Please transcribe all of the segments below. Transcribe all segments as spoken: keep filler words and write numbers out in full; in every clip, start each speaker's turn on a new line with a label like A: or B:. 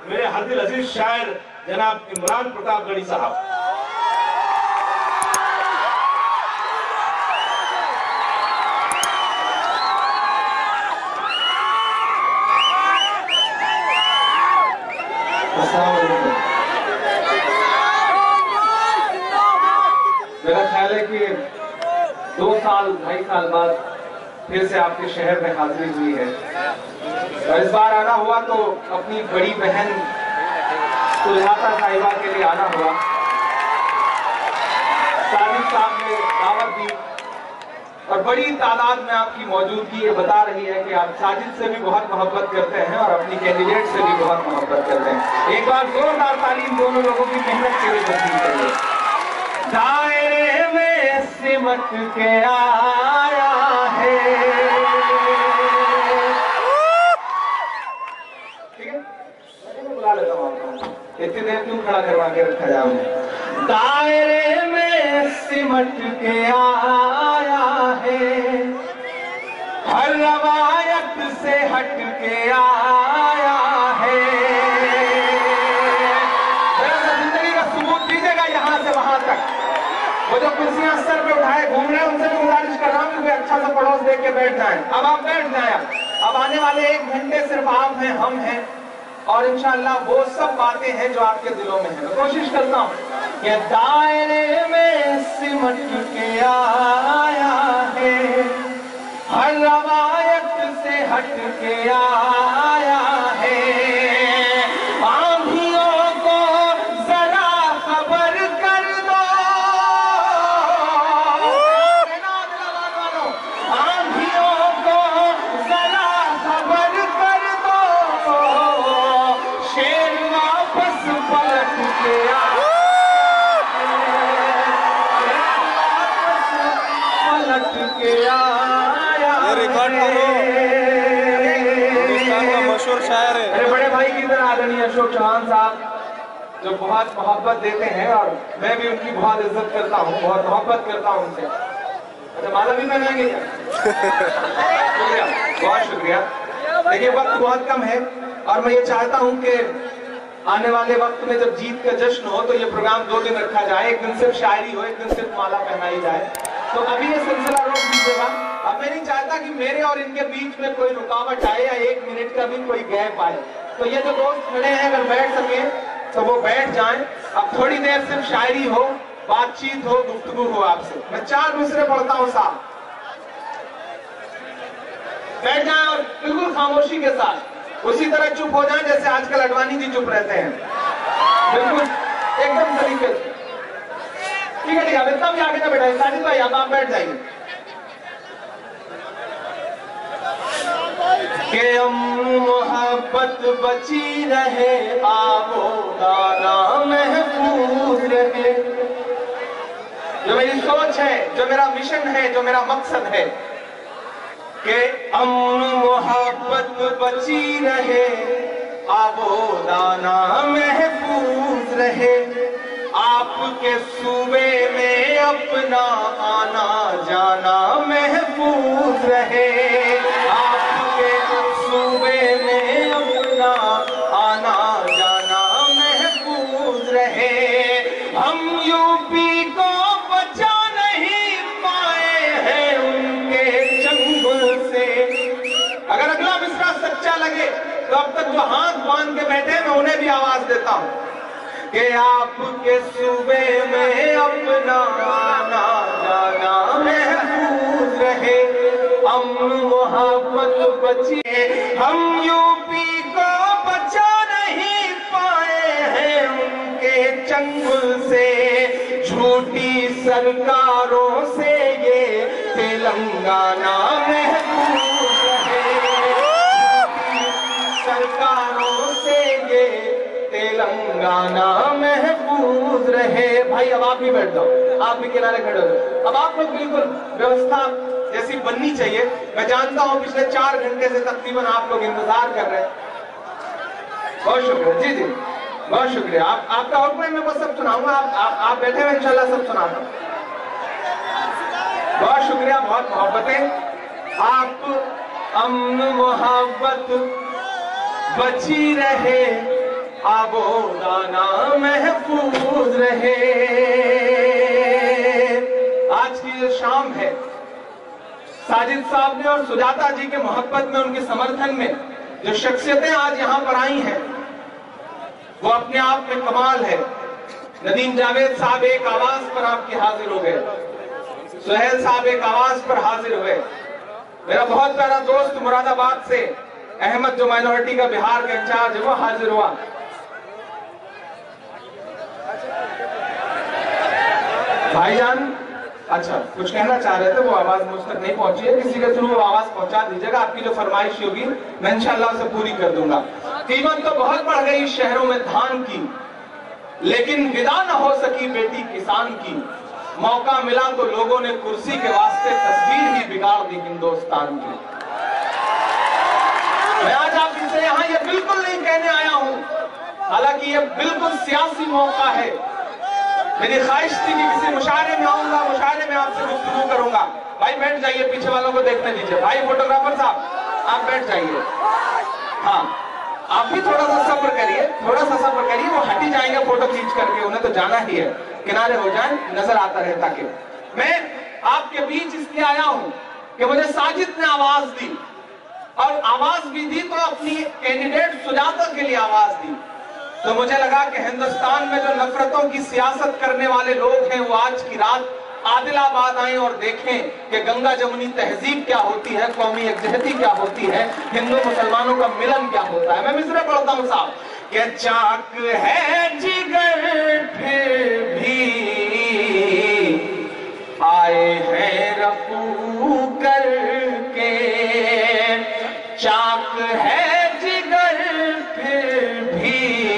A: मेरे हर दिल अजीज शायर जनाब इमरान प्रतापगढ़ी साहब।
B: मेरा ख्याल है कि दो साल ढाई साल बाद फिर से आपके शहर में हाजिरी हुई है और इस बार आना हुआ तो अपनी बड़ी बहन सुलहाता साहिबा के लिए आना हुआ। साजिद साहब ने दावत दी और बड़ी तादाद में आपकी मौजूदगी ये बता रही है कि आप साजिद से भी बहुत मोहब्बत करते हैं और अपनी कैंडिडेट से भी बहुत मोहब्बत करते हैं। एक बार जोरदार तालीम दोनों लोगों की मेहनत के लिए बननी चाहिए। दायरे में सिमट के आया है, ठीक है मैं बुला लेता हूँ आपको, इतनी देर क्यों खड़ा करवा के रखा जाए। दायरे में सिमट के आया है, हर रवायत से हट के आया है। जिंदगी का सबूत दीजिएगा यहाँ से वहां तक। वो जो कुर्सियां सर पे उठाए घूम रहे हैं उनसे भी गुजारिश कर रहा हूँ कि कोई अच्छा सा पड़ोस देख के बैठ जाए। अब आप बैठ जाए। अब आने वाले एक घंटे सिर्फ आप हैं, हम हैं और इंशाअल्लाह वो सब बातें हैं जो आपके दिलों में हैं। मैं कोशिश करता हूँ कि दायरे में सिमट के आया है, हर रवायत से हट के आया है। आंधियों को जरा खबर कर दो, आंधियों को जरा खबर कर दो, शेर वापस पलट के आया, पलट के आया।
C: रिकॉर्ड करो, हिंदुस्तान का मशहूर शायर है।
B: मेरे बड़े भाई की तरह आदरणीय अशोक चौहान साहब जो बहुत मोहब्बत देते हैं और मैं भी उनकी बहुत इज्जत करता हूँ, बहुत मोहब्बत करता हूँ उनसे। अच्छा माला भी पहनाएंगे क्या? शुक्रिया, बहुत शुक्रिया। देखिए वक्त बहुत कम है और मैं ये चाहता हूँ कि आने वाले वक्त में जब जीत का जश्न हो तो ये प्रोग्राम दो दिन रखा जाए, एक दिन सिर्फ शायरी हो, एक दिन सिर्फ माला पहनाई जाए। तो अभी ये सिलसिला रोक दीजिएगा। अब मैं नहीं चाहता कि मेरे और इनके बीच में कोई रुकावट आए या एक मिनट का भी कोई गैप आए। तो ये जो दोस्त खड़े हैं अगर बैठ सके तो वो बैठ जाएं। अब थोड़ी देर सिर्फ शायरी हो, बातचीत हो, गुफ्तगू हो आपसे। मैं चार मिसरे पढ़ता हूँ साहब, बैठ जाएं और बिल्कुल खामोशी के साथ उसी तरह चुप हो जाएं जैसे आजकल अडवाणी जी चुप रहते हैं, बिल्कुल एकदम तरीके से। ठीक है ठीक है, अब इतना भी आगे ना बैठाइए। साजिद भाई अब आप बैठ जाइए। के अम्न मोहब्बत बची रहे, आबो दाना महफूज रहे। जो मेरी सोच है, जो मेरा मिशन है, जो मेरा मकसद है कि अम्न मोहब्बत बची रहे, आबो दाना महफूज रहे। आपके सूबे में अपना आना जाना महफूज रहे, आपके सूबे में अपना आना जाना महफूज रहे। हम यूपी को बचा नहीं पाए हैं उनके चंगुल से। अगर अगला मिसरा सच्चा लगे तो अब तक जो हाथ बांध के बैठे हैं मैं उन्हें भी आवाज देता हूं कि आपके सूबे में अपना आना जाना महफूज रहे, अम्न मोहब्बत बची। हम यूपी को बचा नहीं पाए हैं उनके चंगुल से, झूठी सरकारों से ये तेलंगाना महफूज रहे, झूठी सरकारों से ये तेलंगाना महफूज रहे। भाई अब आप भी बैठ जाओ, आप भी किनारे खड़े हो। अब आप लोग बिल्कुल व्यवस्था जैसी बननी चाहिए। मैं जानता हूं पिछले चार घंटे से तकरीबन आप लोग इंतजार कर रहे हैं। बहुत शुक्रिया जी जी, बहुत शुक्रिया। आप आपका आउटपुट मैं वो सब सुनाऊंगा, आप आप, आप बैठे हुए इंशाल्लाह सब सुनाता हूं। बहुत शुक्रिया, बहुत मोहब्बतें। आप अम्न मोहब्बत बची रहे, आबोदाना महफूज रहे। आज की जो शाम है, साजिद साहब ने और सुजाता जी के मोहब्बत में, उनके समर्थन में जो शख्सियतें आज यहां पर आई हैं वो अपने आप में कमाल है। नदीम जावेद साहब एक आवाज पर आपके हाजिर हो गए, सुहेल साहब एक आवाज पर हाजिर हुए। मेरा बहुत प्यारा दोस्त मुरादाबाद से अहमद, जो माइनॉरिटी का बिहार का इंचार्ज है, वो हाजिर हुआ। भाईजान अच्छा कुछ कहना चाह रहे थे, वो आवाज मुझ तक नहीं पहुंची है, किसी के थ्रू वो आवाज पहुंचा दीजिएगा। आपकी जो फरमाइश होगी मैं इंशाल्लाह उसे पूरी कर दूंगा। कीमत तो बहुत बढ़ गई शहरों में धान की, लेकिन विदा न हो सकी बेटी किसान की। मौका मिला तो लोगों ने कुर्सी के वास्ते तस्वीर ही बिगाड़ दी हिंदुस्तान की। मैं आज आपसे यहाँ ये बिल्कुल नहीं कहने आया हूं, हालांकि ये बिल्कुल सियासी मौका है। मेरी ख्वाहिश थी कि किसी मुशायरे में आऊंगा, मुशायरे में आपसे गुफ्तगू करूंगा। भाई बैठ जाइए, पीछे वालों को देखने दीजिए। भाई फोटोग्राफर साहब आप बैठ जाइए। हाँ आप भी थोड़ा सा सब्र करिए, थोड़ा सा सब्र करिए, वो हटी जाएंगे फोटो खींच करके, उन्हें तो जाना ही है, किनारे हो जाए, नजर आता रहे। ताकि मैं आपके बीच इसलिए आया हूं कि मुझे साजिद ने आवाज दी, और आवाज भी दी तो अपनी कैंडिडेट सुजाता के लिए आवाज दी। तो मुझे लगा कि हिंदुस्तान में जो नफरतों की सियासत करने वाले लोग हैं वो आज की रात आदिलाबाद आए और देखें कि गंगा जमुनी तहजीब क्या होती है, कौमी यकजहती क्या होती है, हिंदू मुसलमानों का मिलन क्या होता है। मैं मिसरे पढ़ता हूँ साहब, कि चाक है जिगर फिर भी आए हैं रफू करके, चाक है जिगर फिर भी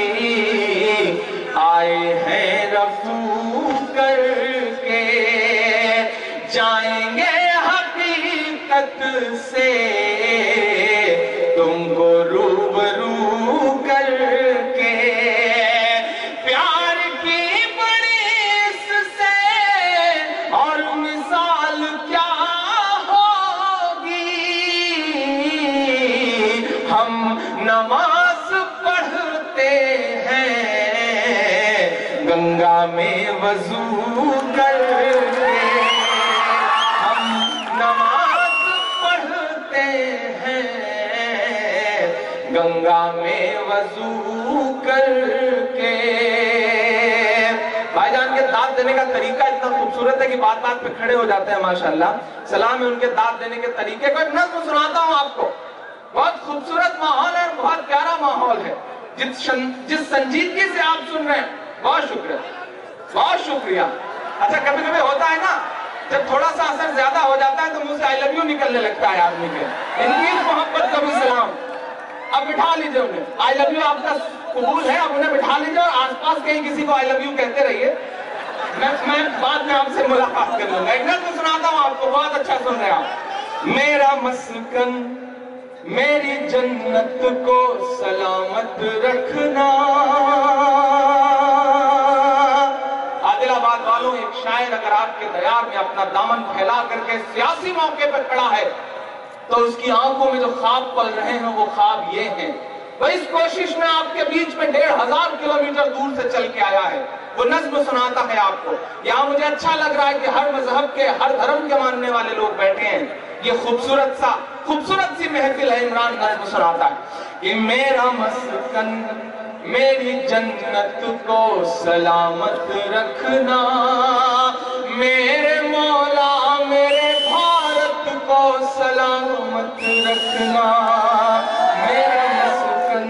B: आए हैं रफू करके, जाएंगे हकीकत से तुमको रूबरू करके, प्यार की बड़ी इससे और मिसाल क्या होगी। हम नमाज पढ़ते हैं गंगा में वजू करके, हम नमाज पढ़ते हैं गंगा में वजू करके। भाईजान के दाद देने का तरीका इतना खूबसूरत है कि बात बात पे खड़े हो जाते हैं माशाल्लाह। सलाम है उनके दाद देने के तरीके को। एक नज़्म सुनाता हूँ आपको, बहुत खूबसूरत माहौल है, बहुत प्यारा माहौल है। जिस जिस संजीदगी से आप सुन रहे हैं बहुत शुक्रिया, बहुत शुक्रिया। अच्छा कभी कभी होता है ना, जब थोड़ा सा असर ज्यादा हो जाता है तो मुझसे आई लव यू निकलने लगता है आदमी के। इनकी मोहब्बत का भी सलाम। अब बिठा लीजिए उन्हें, आई लव यू आपका कबूल है, अब उन्हें बिठा लीजिए और आसपास कहीं किसी को आई लव यू कहते रहिए। मैं मैं बाद में आपसे मुलाकात कर लूंगा। एक नज़्म सुनाता हूँ आपको, बहुत अच्छा सुन रहे हैं आप। मेरा मस्कन मेरी जन्नत को सलामत रखना। आदिलाबाद वालों, एक शायर अगर आपके दयार में अपना दामन फैला करके सियासी मौके पर खड़ा है तो उसकी आंखों में जो ख्वाब पल रहे हैं वो ख्वाब ये हैं। तो इस कोशिश में आपके बीच में डेढ़ हजार किलोमीटर दूर से चल के आया है, वो नज्म सुनाता है आपको। यहाँ मुझे अच्छा लग रहा है कि हर मजहब के, हर धर्म के मानने वाले लोग बैठे हैं। ये खूबसूरत सा खूबसूरत सी महफिल है। इमरान नज्म सुनाता है कि मेरा मस्कन मेरी जन्नत को सलामत रखना, मेरे मौला मेरे भारत को सलामत रखना। मेरा मस्कन,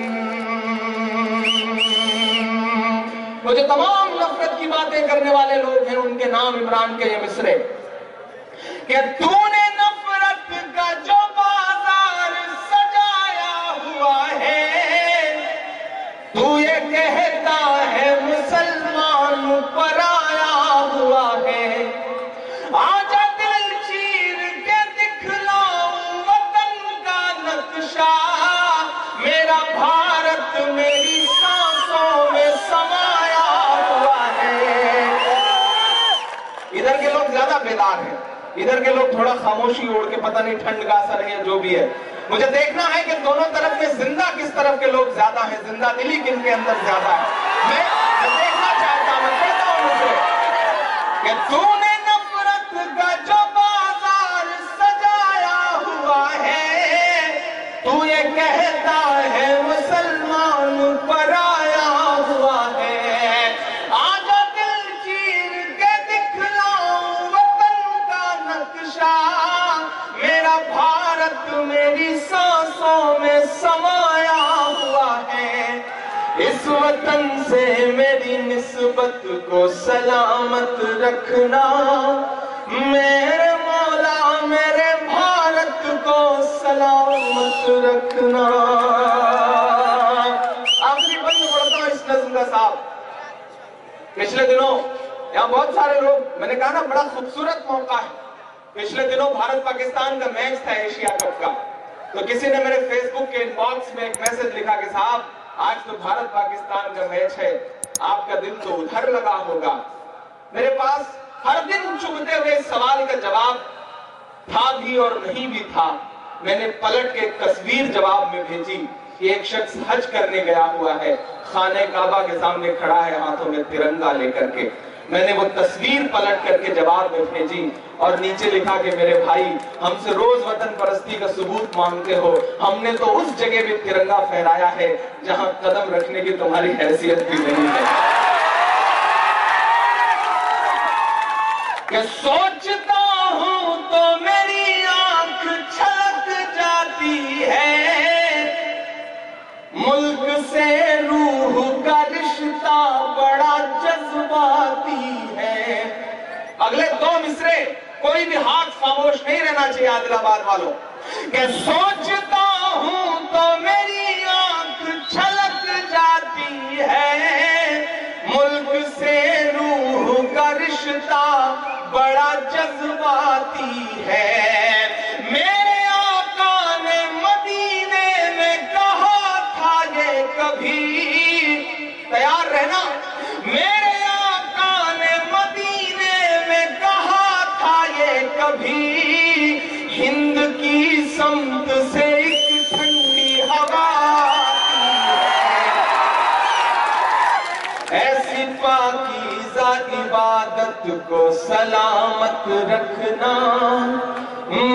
B: वो जो तमाम नफरत की बातें करने वाले लोग हैं उनके नाम इमरान के ये मिसरे कि तूने नफरत का जो बाजार सजाया हुआ है, तू ये कहता है मुसलमान पर आया हुआ है। आजा दिल चीर के दिखलाऊं वतन का नक्शा, मेरा भारत मेरी सांसों में समाया हुआ है। इधर के लोग ज्यादा बेदार हैं, इधर के लोग थोड़ा खामोशी ओढ़ के, पता नहीं ठंड का असर है या जो भी है। मुझे देखना है कि दोनों तरफ में जिंदा किस तरफ के लोग ज्यादा हैं, जिंदा दिली किन के अंदर ज्यादा है। मैं, मैं देखना चाहता हूं, मैं कहता हूं मुझसे कि तूने नफरत का जो बाजार सजाया हुआ है, तू ये कहता है मुसलमान पर आया हुआ है। आजा दिल चीर के दिखलाऊं वतन का नक्शा, मेरा भारत मेरी सांसों में समाया हुआ है। इस वतन से मेरी निस्बत को सलामत रखना, मेरे मौला मेरे भारत को सलामत रखना। आखिरी बंद पढ़ता हूं इस नज़्म का साहब। पिछले दिनों यहाँ बहुत सारे लोग, मैंने कहा ना बड़ा खूबसूरत मौका है। पिछले दिनों भारत पाकिस्तान का मैच था एशिया कप का, तो किसी ने मेरे फेसबुक के इनबॉक्स में एक मैसेज लिखा कि साहब आज तो भारत पाकिस्तान का मैच है, आपका दिल तो उधर लगा होगा। मेरे पास हर दिन चुभते हुए सवाल का जवाब था भी और नहीं भी था। मैंने पलट के एक तस्वीर जवाब में भेजी कि एक शख्स हज करने गया हुआ है, खाने काबा के सामने खड़ा है हाथों में तिरंगा लेकर के। मैंने वो तस्वीर पलट करके जवाब में भेजी और नीचे लिखा कि मेरे भाई, हमसे रोज वतन परस्ती का सबूत मांगते हो, हमने तो उस जगह भी तिरंगा फहराया है जहां कदम रखने की तुम्हारी हैसियत भी नहीं है। कि सोचता हूं तो मेरी आंख छलक जाती है, मुल्क से रूह का रिश्ता बड़ा जज्बाती है। अगले दो मिसरे कोई भी हाथ खामोश नहीं रहना चाहिए आदिलाबाद वालों। कि सोचता हूं तो मेरी आंख छलक जाती है, मुल्क से रूह का रिश्ता बड़ा जज्बाती है। मेरे आका ने मदीने में कहा था ये कभी, तैयार रहना, मेरे आका ने मदीने में कहा था ये कभी, हिंद की समत से एक ठंडी हवा ऐसी पाकीज़ा इबादत को सलामत रखना,